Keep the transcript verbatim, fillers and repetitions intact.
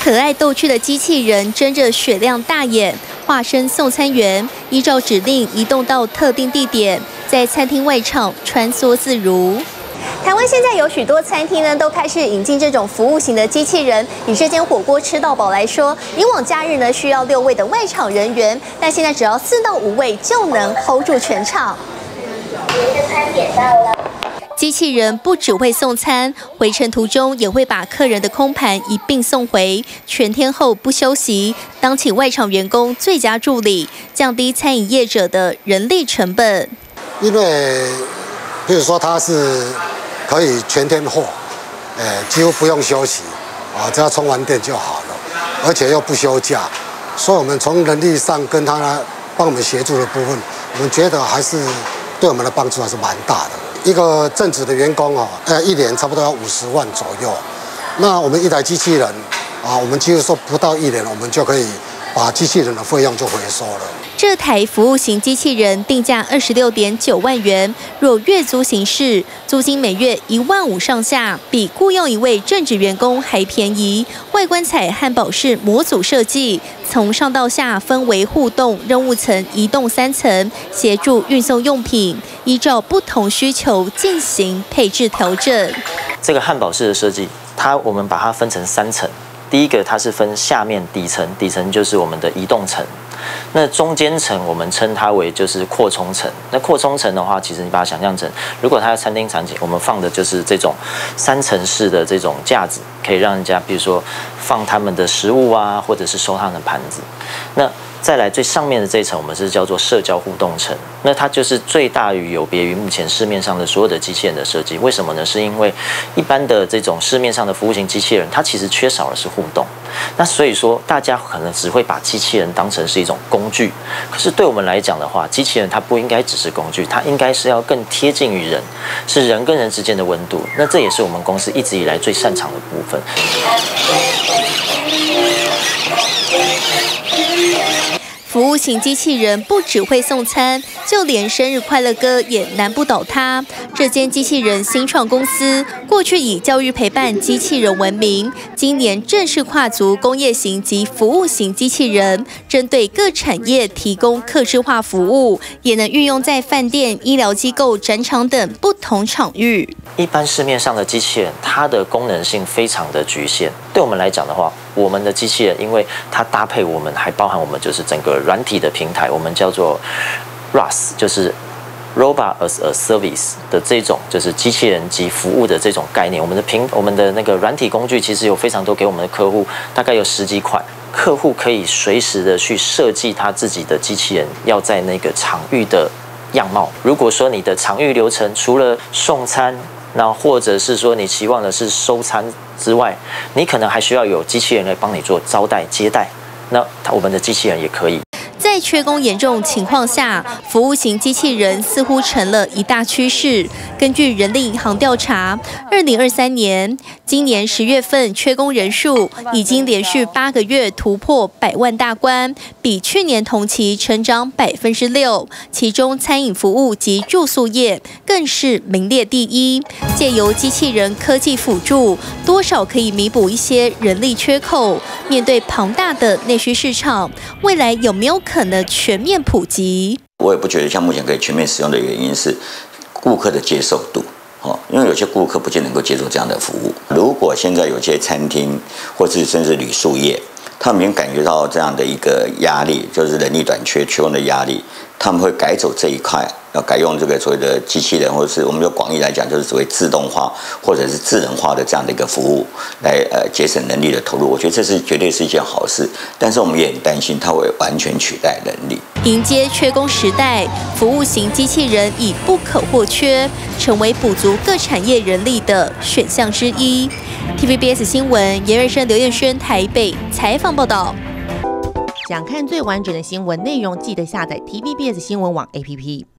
可爱逗趣的机器人睁着雪亮大眼，化身送餐员，依照指令移动到特定地点，在餐厅外场穿梭自如。 台湾现在有许多餐厅呢，都开始引进这种服务型的机器人。以这间火锅吃到饱来说，以往假日呢需要六位的外场人员，但现在只要四到五位就能 hold 住全场。您的餐点到了。机器人不只会送餐，回程途中也会把客人的空盘一并送回，全天候不休息，当起外场员工最佳助理，降低餐饮业者的人力成本。 因为，比如说它是 可以全天候，哎，几乎不用休息，啊，只要充完电就好了，而且又不休假，所以我们从人力上跟他帮我们协助的部分，我们觉得还是对我们的帮助还是蛮大的。一个正职的员工哦，呃，一年差不多要五十万左右，那我们一台机器人啊，我们几乎说不到一年，我们就可以把机器人的费用就回收了。 这台服务型机器人定价二十六点九万元，若月租形式，租金每月一万五上下，比雇佣一位正职员工还便宜。外观采汉堡式模组设计，从上到下分为互动、任务层、移动三层，协助运送用品，依照不同需求进行配置调整。 这个汉堡式的设计，它我们把它分成三层。 第一个，它是分下面底层，底层就是我们的移动层。那中间层我们称它为就是扩充层。那扩充层的话，其实你把它想象成，如果它的餐厅场景，我们放的就是这种三层式的这种架子，可以让人家比如说放他们的食物啊，或者是收他们的盘子。那 再来最上面的这一层，我们是叫做社交互动层。那它就是最大于有别于目前市面上的所有的机器人的设计。为什么呢？是因为一般的这种市面上的服务型机器人，它其实缺少的是互动。那所以说，大家可能只会把机器人当成是一种工具。可是对我们来讲的话，机器人它不应该只是工具，它应该是要更贴近于人，是人跟人之间的温度。那这也是我们公司一直以来最擅长的部分。 服务型机器人不只会送餐，就连生日快乐歌也难不倒它。这间机器人新创公司过去以教育陪伴机器人闻名，今年正式跨足工业型及服务型机器人，针对各产业提供客制化服务，也能运用在饭店、医疗机构、展场等不同场域。 一般市面上的机器人，它的功能性非常的局限。对我们来讲的话，我们的机器人，因为它搭配我们还包含我们就是整个 软体的平台，我们叫做 R A S， 就是 Robot as a Service 的这种就是机器人及服务的这种概念。我们的平我们的那个软体工具其实有非常多给我们的客户，大概有十几款，客户可以随时的去设计他自己的机器人要在那个场域的样貌。如果说你的场域流程除了送餐，那或者是说你期望的是收餐之外，你可能还需要有机器人来帮你做招待接待，那我们的机器人也可以。 在缺工严重情况下，服务型机器人似乎成了一大趋势。根据人力银行调查，二零二三年今年十月份缺工人数已经连续八个月突破百万大关，比去年同期成长百分之六。其中餐饮服务及住宿业更是名列第一。借由机器人科技辅助，多少可以弥补一些人力缺口。面对庞大的内需市场，未来有没有可能全面普及？ 我也不觉得像目前可以全面使用的原因是顾客的接受度。哦，因为有些顾客不见能够接受这样的服务。如果现在有些餐厅或是甚至旅宿业，他们已经感觉到这样的一个压力，就是人力短缺、缺工的压力，他们会改走这一块，要改用这个所谓的机器人，或者是我们就广义来讲，就是所谓自动化或者是智能化的这样的一个服务，来呃节省人力的投入。我觉得这是绝对是一件好事，但是我们也很担心它会完全取代人力。 迎接缺工时代，服务型机器人已不可或缺，成为补足各产业人力的选项之一。T V B S 新闻严瑞生、刘彦轩台北采访报道。 想看最完整的新闻内容，记得下载 T V B S 新闻网 A P P。